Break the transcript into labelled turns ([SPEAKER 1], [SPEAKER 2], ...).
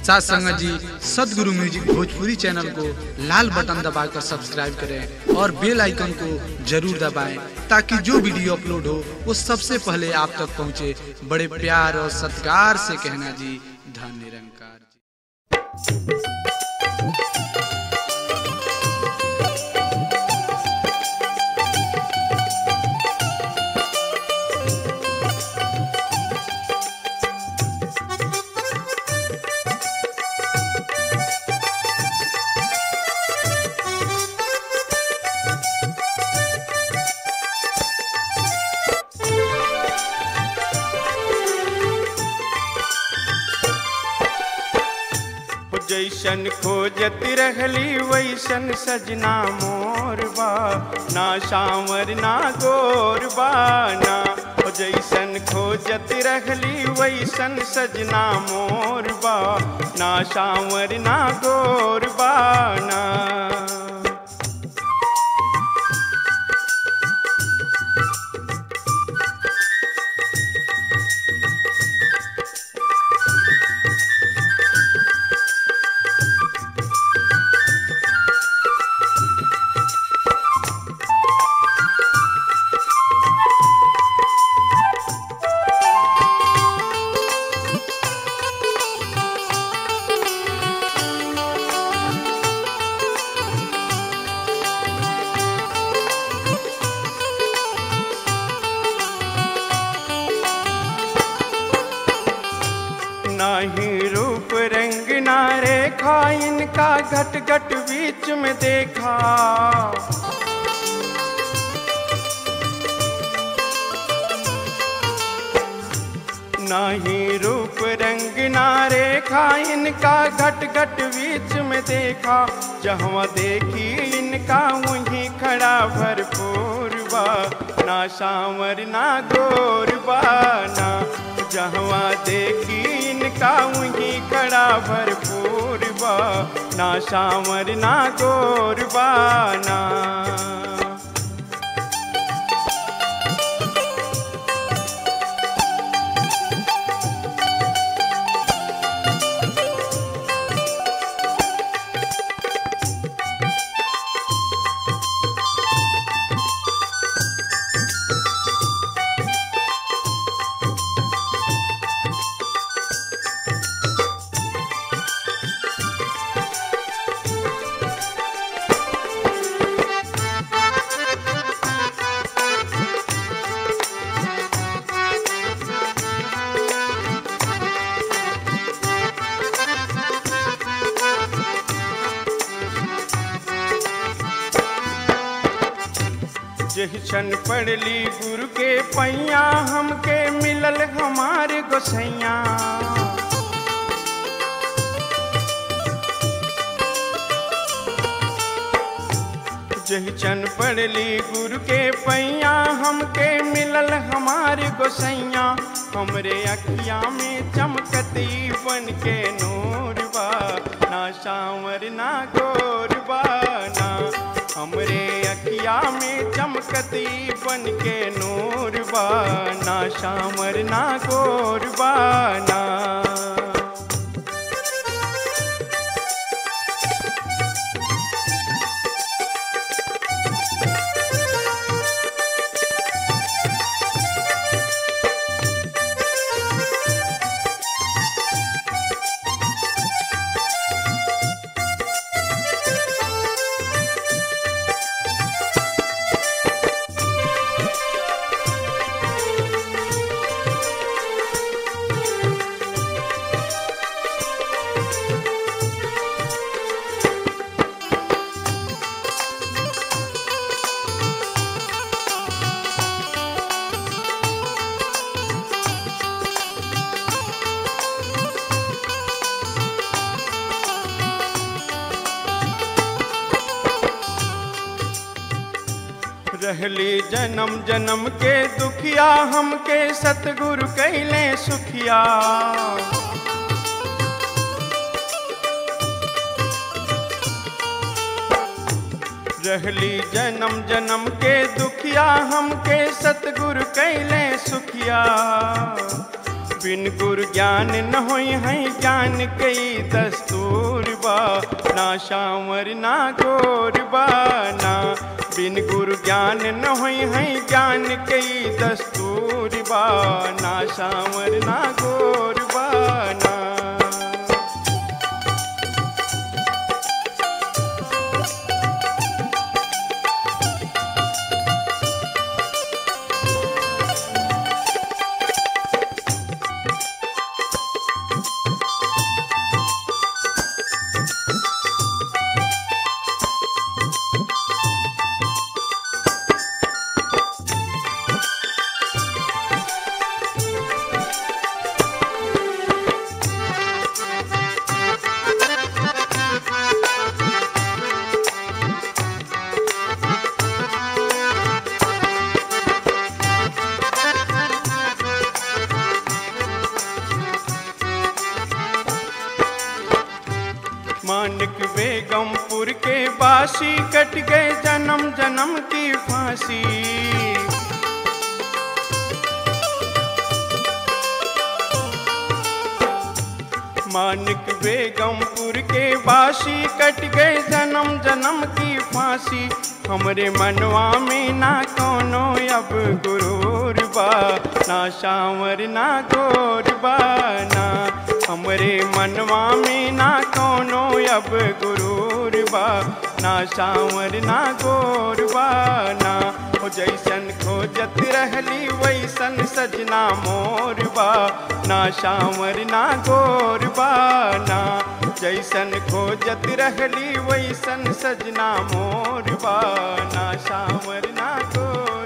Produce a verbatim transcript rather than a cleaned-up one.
[SPEAKER 1] साथ संगत जी सदगुरु म्यूजिक भोजपुरी चैनल को लाल बटन दबाकर सब्सक्राइब करें और बेल आइकन को जरूर दबाएं ताकि जो वीडियो अपलोड हो वो सबसे पहले आप तक पहुंचे। बड़े प्यार और सत्कार से कहना जी, धन निरंकार जी।
[SPEAKER 2] जैसन खोजत रहली वैसन सजना मोरबा, ना सांवर ना गोरबा ना। जैसन खोजत रहली वैसन सजना मोरबा, ना सांवर ना गोरबा ना। नाही रूप रंग ना रेखा इनका घट घट बीच में देखा। नाही रूप रंग ना रेखा इनका घट घट बीच में देखा। जहाँ देखी इनका वहीं खड़ा भरपूर बा, ना सांवर ना गोरबा ना। जहाँ देखी इनका वहीं खड़ा भरपूर बा, ना सांवर ना गोरबा ना। जैसन पढ़ली गुरु के पैया हमके मिलल हमारे गोसैया। जैसन पढ़ली गुरु के पैया हमके मिलल हमारे गोसैया। हमरे अखिया में चमकती बन के नूर बा, ना सांवर ना गोरबा ना। हमरे अखिया में चमकती बन के नूर बा, ना सांवर ना गोरबा ना। रहली जन्म जन्म के दुखिया हमके सतगुरु कैले सुखिया। रहली जन्म जन्म के दुखिया हमके सतगुरु कैले सुखिया। बिन गुरु ज्ञान न होई है ज्ञान कई दस्तूर बा ना शामर ना गोर बा ना बिन गुरु ज्ञान न होई है ज्ञान कई दस्तूर बा ना शामर ना गोर बा ना। मानिक बेगमपुर के बासी कट गए जन्म जन्म की फांसी। मानिक बेगमपुर के बासी कट गए जन्म जन्म की फांसी। हमरे मनवा में ना कोनो अब गुरूर बा ना शांवर ना गोर बा ना हमरे मनवा में ना कोनो अब गुरूर बा ना शांवर ना गोर बा ना। हो जैसन खोजत रहली वैसन सजना मोर बा ना शांवर ना गोर बा ना जैसन खोजत रहली वैसन सजना मोर बा ना शांवर ना गोर